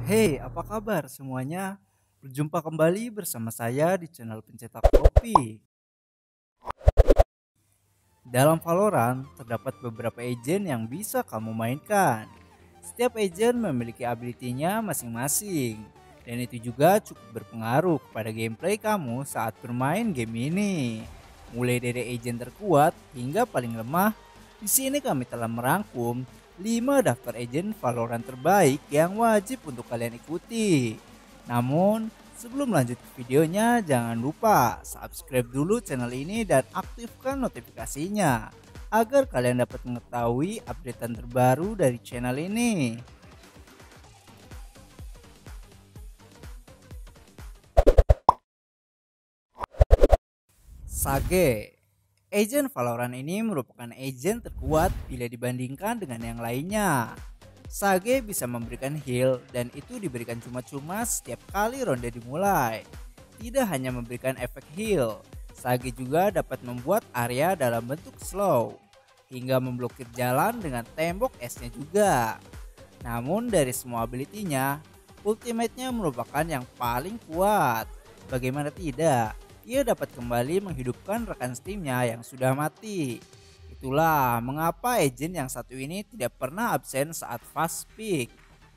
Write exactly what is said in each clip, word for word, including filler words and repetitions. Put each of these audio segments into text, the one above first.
Hey, apa kabar semuanya? Berjumpa kembali bersama saya di channel Pencetak Kopi. Dalam Valorant, terdapat beberapa agent yang bisa kamu mainkan. Setiap agent memiliki ability-nya masing-masing, dan itu juga cukup berpengaruh kepada gameplay kamu saat bermain game ini. Mulai dari agent terkuat hingga paling lemah, di sini kami telah merangkum lima daftar agent Valorant terbaik yang wajib untuk kalian ikuti. Namun, sebelum lanjut ke videonya, jangan lupa subscribe dulu channel ini dan aktifkan notifikasinya agar kalian dapat mengetahui updatean terbaru dari channel ini. Sage, agent Valorant ini merupakan agent terkuat bila dibandingkan dengan yang lainnya. Sage bisa memberikan heal dan itu diberikan cuma-cuma setiap kali ronde dimulai. Tidak hanya memberikan efek heal, Sage juga dapat membuat area dalam bentuk slow hingga memblokir jalan dengan tembok esnya juga. Namun dari semua ability-nya, ultimate-nya merupakan yang paling kuat. Bagaimana tidak, ia dapat kembali menghidupkan rekan timnya yang sudah mati. Itulah mengapa agent yang satu ini tidak pernah absen saat fast pick.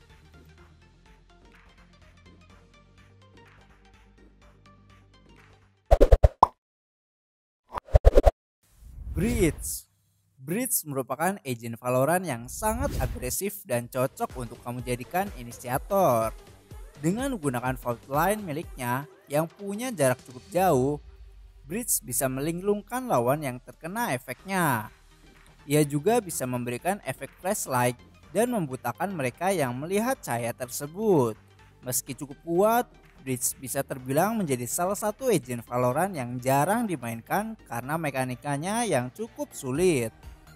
Breach Breach merupakan agent Valorant yang sangat agresif dan cocok untuk kamu jadikan inisiator. Dengan menggunakan fault line miliknya yang punya jarak cukup jauh, Breach bisa melinglungkan lawan yang terkena efeknya. Ia juga bisa memberikan efek flashlight dan membutakan mereka yang melihat cahaya tersebut. Meski cukup kuat, Breach bisa terbilang menjadi salah satu agent Valorant yang jarang dimainkan karena mekanikanya yang cukup sulit.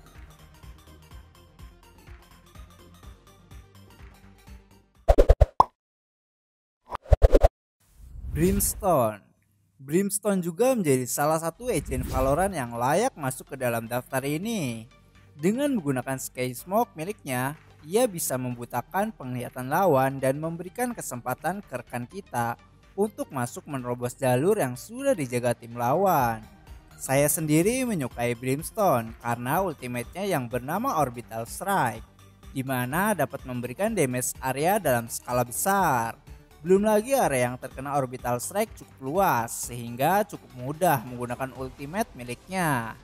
Brimstone Brimstone juga menjadi salah satu agent Valorant yang layak masuk ke dalam daftar ini. Dengan menggunakan Sky Smoke miliknya, ia bisa membutakan penglihatan lawan dan memberikan kesempatan ke rekan kita untuk masuk menerobos jalur yang sudah dijaga tim lawan. Saya sendiri menyukai Brimstone karena ultimate-nya yang bernama Orbital Strike, di mana dapat memberikan damage area dalam skala besar. Belum lagi area yang terkena Orbital Strike cukup luas sehingga cukup mudah menggunakan ultimate miliknya.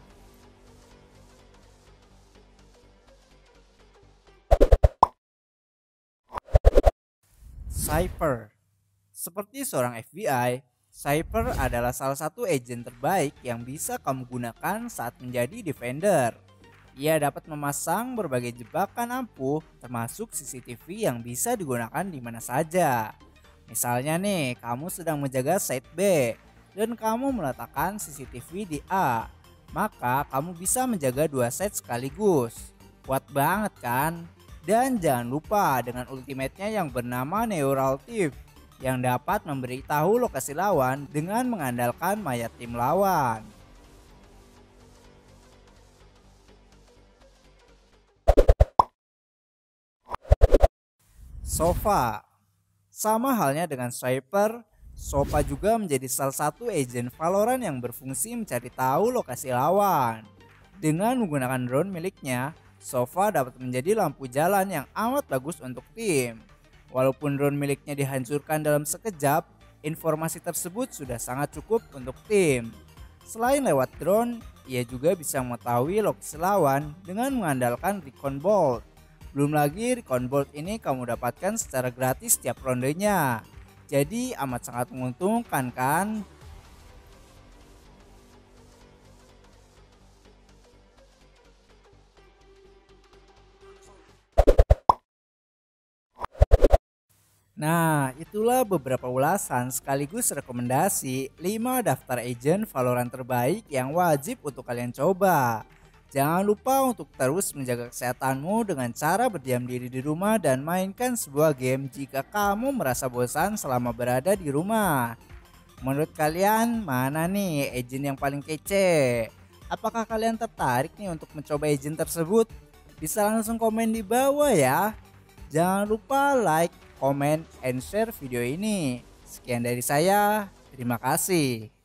Cypher. Seperti seorang F B I, Cypher adalah salah satu agent terbaik yang bisa kamu gunakan saat menjadi defender. Ia dapat memasang berbagai jebakan ampuh termasuk C C T V yang bisa digunakan di mana saja. Misalnya nih, kamu sedang menjaga site B dan kamu meletakkan C C T V di A, maka kamu bisa menjaga dua site sekaligus. Kuat banget kan? Dan jangan lupa dengan ultimate-nya yang bernama Neural Thief yang dapat memberitahu lokasi lawan dengan mengandalkan mayat tim lawan. Sova. Sama halnya dengan Sniper, Sova juga menjadi salah satu agent Valorant yang berfungsi mencari tahu lokasi lawan. Dengan menggunakan drone miliknya, Sova dapat menjadi lampu jalan yang amat bagus untuk tim. Walaupun drone miliknya dihancurkan dalam sekejap, informasi tersebut sudah sangat cukup untuk tim. Selain lewat drone, ia juga bisa mengetahui lokasi lawan dengan mengandalkan Recon Bolt. Belum lagi Recon Bolt ini kamu dapatkan secara gratis setiap rondenya. Jadi amat sangat menguntungkan kan? Nah, itulah beberapa ulasan sekaligus rekomendasi lima daftar agent Valorant terbaik yang wajib untuk kalian coba. Jangan lupa untuk terus menjaga kesehatanmu dengan cara berdiam diri di rumah dan mainkan sebuah game jika kamu merasa bosan selama berada di rumah. Menurut kalian mana nih agent yang paling kece? Apakah kalian tertarik nih untuk mencoba agent tersebut? Bisa langsung komen di bawah ya. Jangan lupa like, comment, and share video ini. Sekian dari saya, terima kasih.